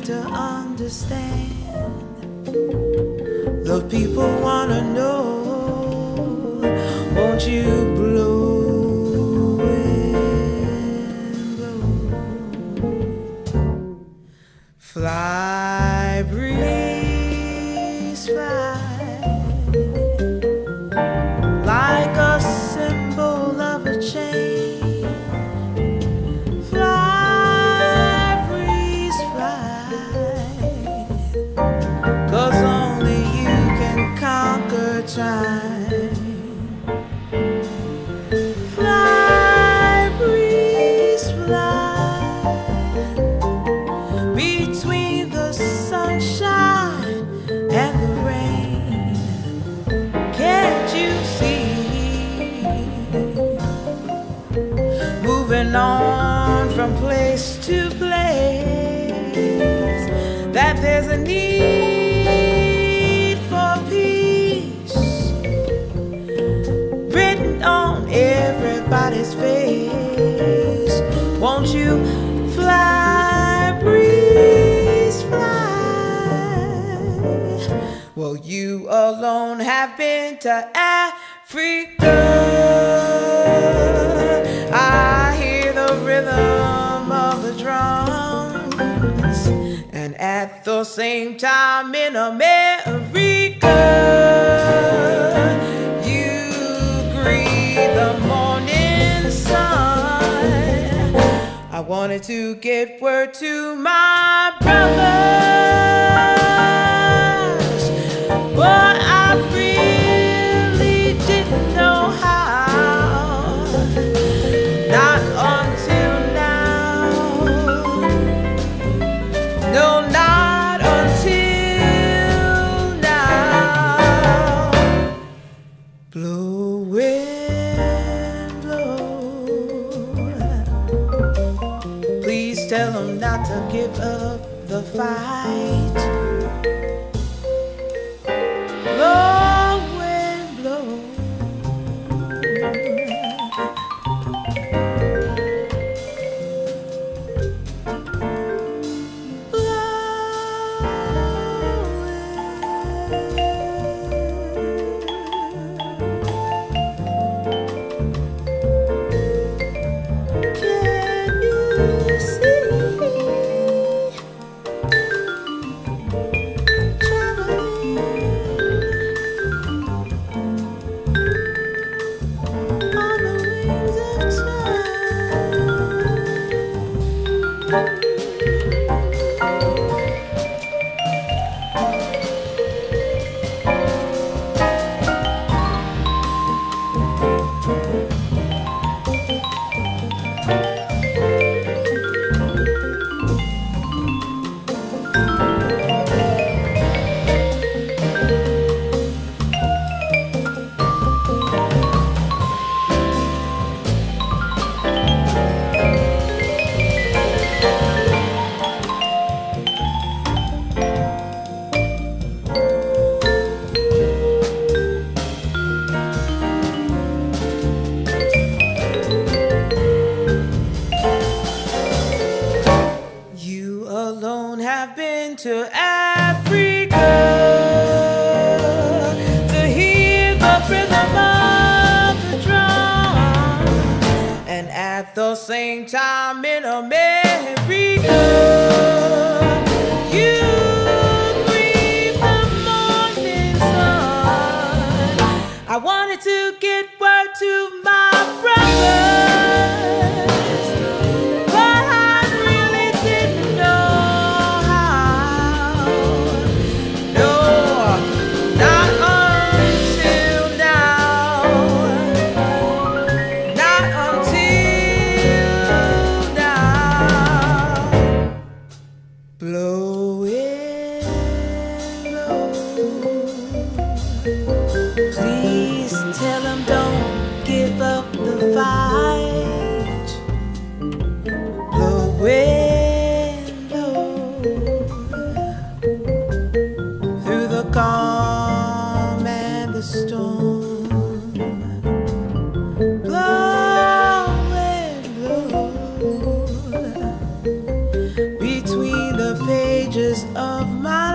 to understand. The people wanna know, won't you blow and blow? Fly, breeze, fly, like a symbol of a change. Fly, breeze, fly, 'cause only you can conquer time. Fly, breeze, fly, between the sunshine and the rain. Can't you see, moving on from place to place, that there's a need for peace written on everybody's face? Won't you fly, breeze, fly? Well, you alone have been to Africa. I hear the rhythm of the drums, and at the same time in America, you greet the morning sun. I wanted to get word to my brothers, but I really didn't know how. Not until now. No, not until now. Blow, wind, blow. Please tell them not to give up the fight. Blow, wind, blow. Have been to Africa to hear the rhythm of the drum, and at the same time in America, you greet the morning sun. I wanted to get word to my brothers, but I really didn't know. Blow it, blow. Please tell them don't give up the fight. Blow it, blow. Through the calm and the storm. Blow it, blow. Between the pages pages of my